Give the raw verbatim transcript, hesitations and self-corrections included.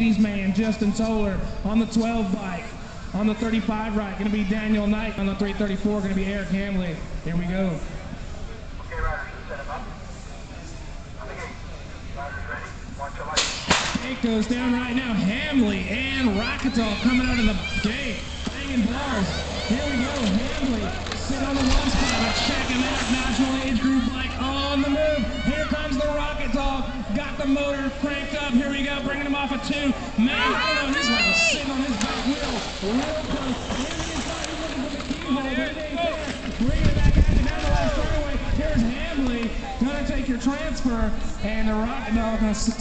ladies man, Justin Toller on the twelve bike. On the thirty-five right, going to be Daniel Knight. On the three thirty-four, going to be Eric Hamley. Here we go. Okay, riders, set them up. On the gate. Riders ready. Watch your light. Gate goes down right now. Hamley and Rocketall coming out of the gate. Banging bars. Here we go. Hamley sit on the one spot, but check him out. National age group bike on the move. Here comes the Rocketall. Got the motor cranked up. Here we go. Bringing him off a two. Man, I don't know. He's like sitting on his back wheel. Real close. Bring it back out to down the last straightaway. Here's Hamley. Gonna take your transfer. And the Rocketall gonna